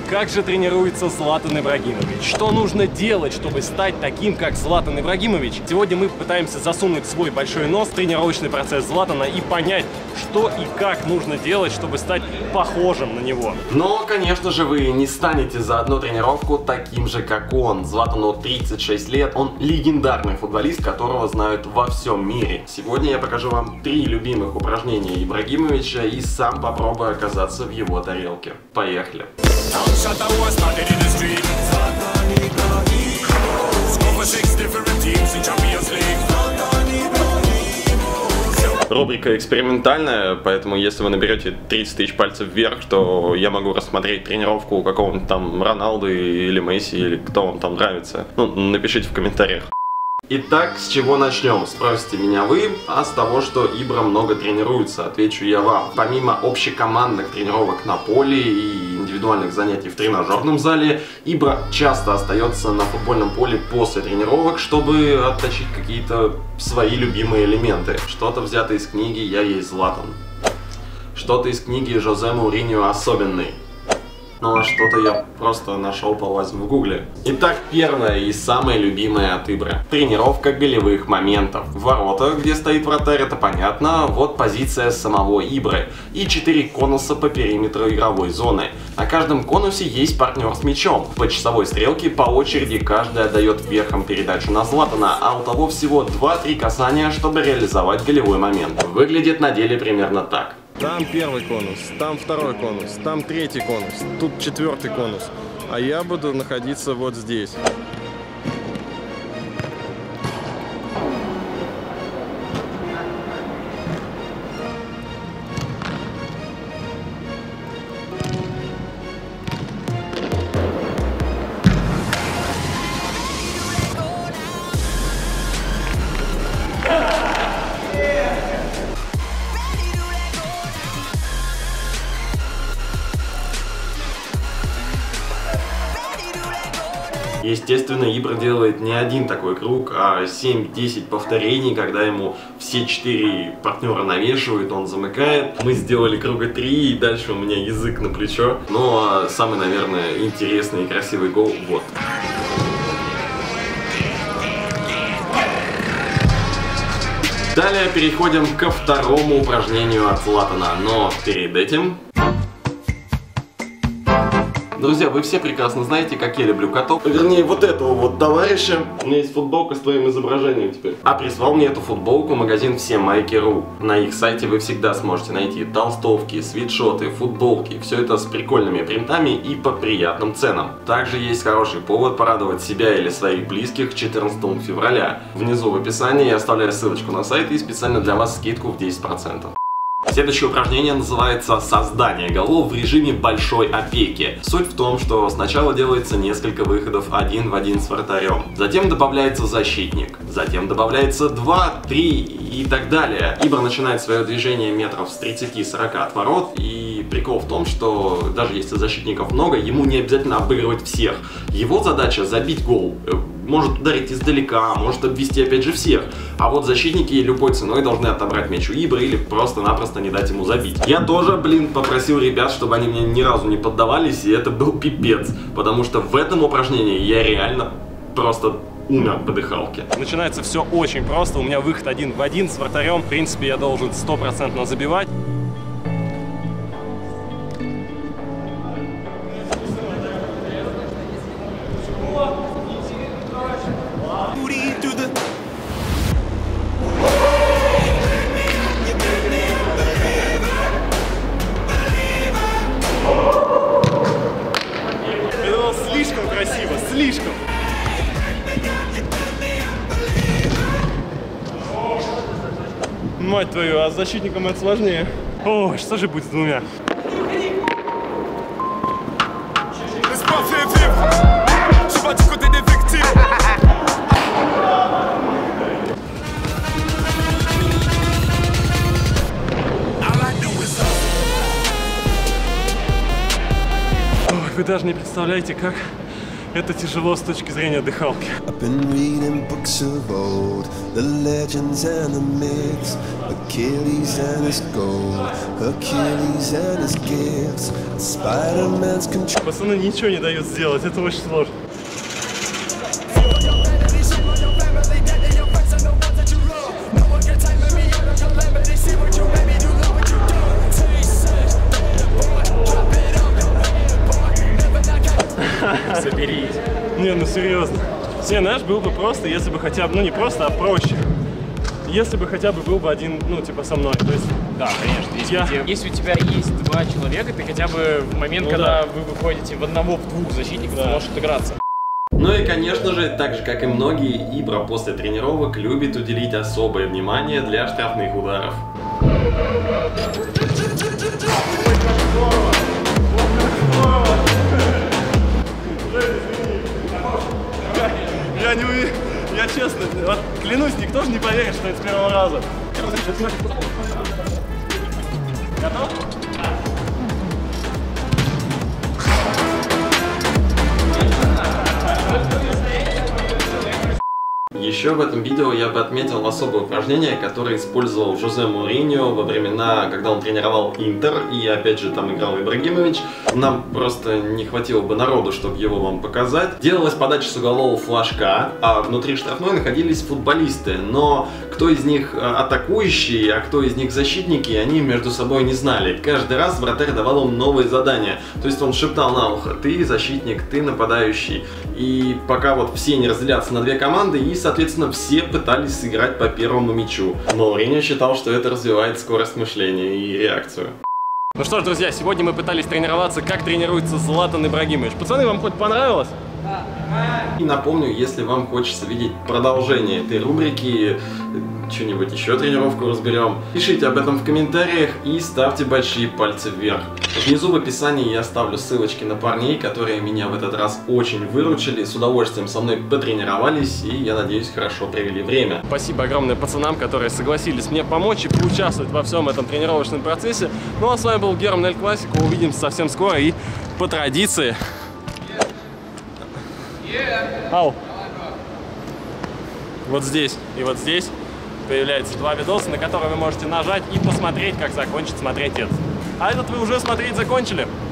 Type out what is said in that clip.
как же тренируется Златан Ибрагимович? Что нужно делать, чтобы стать таким, как Златан Ибрагимович? Сегодня мы пытаемся засунуть свой большой нос в тренировочный процесс Златана и понять, что и как нужно делать, чтобы стать похожим на него. Но, конечно же, вы не станете за одну тренировку таким же, как он. Златану 36 лет, он легендарный футболист, которого знают во всем мире. Сегодня я покажу вам 3 любимых упражнения Ибрагимовича и сам попробую оказаться в его тарелке. Поехали! Рубрика экспериментальная, поэтому если вы наберете 30 тысяч пальцев вверх, то я могу рассмотреть тренировку какого-нибудь там Роналду или Месси, или кто вам там нравится. Ну, напишите в комментариях. Итак, с чего начнем? Спросите меня вы, а с того, что Ибра много тренируется, отвечу я вам. Помимо общекомандных тренировок на поле и индивидуальных занятий в тренажерном зале, Ибра часто остается на футбольном поле после тренировок, чтобы отточить какие-то свои любимые элементы. Что-то взято из книги «Я есть Златан». Что-то из книги Жозе Мауриньо «Особенный». Ну а что-то я просто нашел, полазив в гугле. Итак, первое и самое любимое от Ибры. Тренировка голевых моментов. Ворота, где стоит вратарь, это понятно. Вот позиция самого Ибры. И 4 конуса по периметру игровой зоны. На каждом конусе есть партнер с мячом. По часовой стрелке по очереди каждый отдает верхом передачу на Златана, а у того всего 2-3 касания, чтобы реализовать голевой момент. Выглядит на деле примерно так. Там первый конус, там второй конус, там третий конус, тут 4-й конус. А я буду находиться вот здесь. Естественно, Ибра делает не один такой круг, а 7-10 повторений, когда ему все 4 партнера навешивают, он замыкает. Мы сделали круга 3, и дальше у меня язык на плечо. Но самый, наверное, интересный и красивый гол вот. Далее переходим ко второму упражнению от Златана, но перед этим... Друзья, вы все прекрасно знаете, как я люблю котов. Вернее, вот этого вот товарища. У меня есть футболка с твоим изображением теперь. А прислал мне эту футболку магазин всемайки.ру. На их сайте вы всегда сможете найти толстовки, свитшоты, футболки. Все это с прикольными принтами и по приятным ценам. Также есть хороший повод порадовать себя или своих близких 14 февраля. Внизу в описании я оставляю ссылочку на сайт и специально для вас скидку в 10%. Следующее упражнение называется «Создание голов в режиме большой опеки». Суть в том, что сначала делается несколько выходов 1 в 1 с вратарем, затем добавляется защитник, затем добавляется 2, 3 и так далее. Ибра начинает свое движение метров с 30-40 от ворот, и прикол в том, что даже если защитников много, ему не обязательно обыгрывать всех. Его задача забить гол. Может ударить издалека, может обвести опять же всех. А вот защитники любой ценой должны отобрать мяч у Ибры или просто-напросто не дать ему забить. Я тоже, попросил ребят, чтобы они мне ни разу не поддавались, и это был пипец. Потому что в этом упражнении я реально просто умер по дыхалке. Начинается все очень просто. У меня выход 1 в 1 с вратарем. В принципе, я должен 100% забивать. Слишком красиво, слишком. Мать твою, а с защитником это сложнее. О, что же будет с двумя? Вы даже не представляете, как Это тяжело с точки зрения дыхалки. Пацаны ничего не дают сделать, это очень сложно. Соберись. Не, ну серьезно. Не, знаешь, было бы просто, если бы хотя бы, ну не просто, а проще. Если бы хотя бы был бы один, ну типа со мной. То есть, да, конечно. Если у тебя есть два человека, ты хотя бы в момент, когда вы выходите в одного, в двух защитников, ты можешь отыграться. Ну и, конечно же, так же, как и многие, Ибра после тренировок любит уделить особое внимание для штрафных ударов. Я честно, вот, клянусь, никто же не поверит, что это с первого раза. Готов? Еще в этом видео я бы отметил особое упражнение, которое использовал Жозе Моуриньо во времена, когда он тренировал Интер, и опять же там играл Ибрагимович. Нам просто не хватило бы народу, чтобы его вам показать. Делалась подача с углового флажка, а внутри штрафной находились футболисты, но кто из них атакующий, а кто из них защитники, они между собой не знали. Каждый раз вратарь давал им новые задания, то есть он шептал на ухо: ты защитник, ты нападающий. И пока вот все не разделятся на две команды, и соответственно все пытались сыграть по первому мячу. Но Моуриньо считал, что это развивает скорость мышления и реакцию. Ну что ж, друзья, сегодня мы пытались тренироваться, как тренируется Златан Ибрагимович. Пацаны, вам хоть понравилось? И напомню, если вам хочется видеть продолжение этой рубрики, что-нибудь еще тренировку разберем, пишите об этом в комментариях и ставьте большие пальцы вверх. Внизу в описании я оставлю ссылочки на парней, которые меня в этот раз очень выручили, с удовольствием со мной потренировались и, я надеюсь, хорошо провели время. Спасибо огромное пацанам, которые согласились мне помочь и поучаствовать во всем этом тренировочном процессе. Ну а с вами был Герман Эль Классико, увидимся совсем скоро и по традиции... Ау. Вот здесь и вот здесь появляются два видоса, на которые вы можете нажать и посмотреть, как закончить смотреть этот. А этот вы уже смотреть закончили.